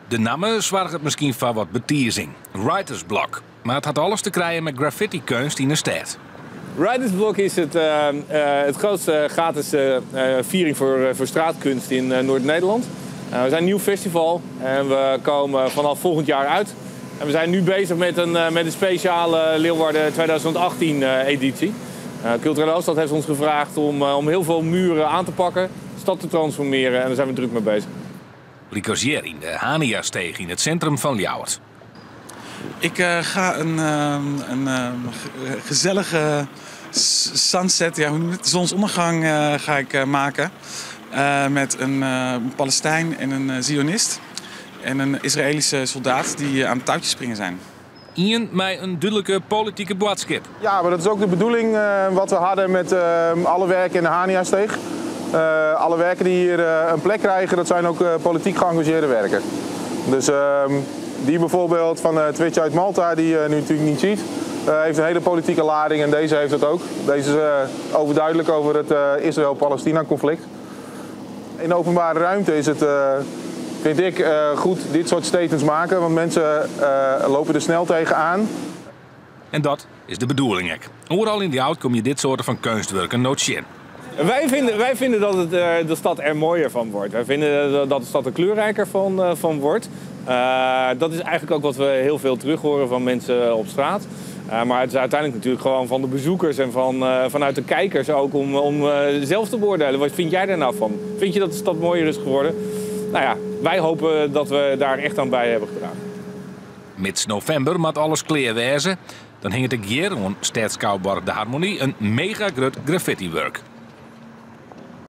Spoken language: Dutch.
De namen zorgt misschien voor wat betierzing. Writers Block. Maar het had alles te krijgen met graffiti-kunst in de stad. Writers Block is het grootste gratis viering voor straatkunst in Noord-Nederland. We zijn een nieuw festival en we komen vanaf volgend jaar uit. En we zijn nu bezig met een speciale Leeuwarden 2018 editie. Culturele Hoofdstad heeft ons gevraagd om heel veel muren aan te pakken, de stad te transformeren en daar zijn we druk mee bezig. Ricosier in de Haniasteeg in het centrum van Ljouwert. Ik ga een gezellige sunset, ja, hoe noem je het? Zonsondergang ga ik maken. Met een Palestijn en een Zionist. En een Israëlische soldaat die aan het touwtje springen zijn. Ian met een duidelijke politieke boodschap. Ja, maar dat is ook de bedoeling wat we hadden met alle werken in de Haniasteeg. Alle werken die hier een plek krijgen, dat zijn ook politiek geëngageerde werken. Dus die bijvoorbeeld van Twitch uit Malta, die je nu natuurlijk niet ziet, heeft een hele politieke lading en deze heeft het ook. Deze is overduidelijk over het Israël-Palestina conflict. In de openbare ruimte is het, vind ik, goed dit soort statements maken, want mensen lopen er snel tegenaan. En dat is de bedoeling. Overal in Ljouwert kom je dit soort van kunstwerken nooit zien. Wij vinden dat de stad er mooier van wordt. Wij vinden dat de stad er kleurrijker van wordt. Dat is eigenlijk ook wat we heel veel terug horen van mensen op straat. Maar het is uiteindelijk natuurlijk gewoon van de bezoekers en vanuit de kijkers ook om zelf te beoordelen. Wat vind jij daar nou van? Vind je dat de stad mooier is geworden? Nou ja, wij hopen dat we daar echt aan bij hebben gedragen. Mits november moet alles kleer wezen. Dan hing het hier, een Stadskouwborg de Harmonie, een mega groot graffiti-work.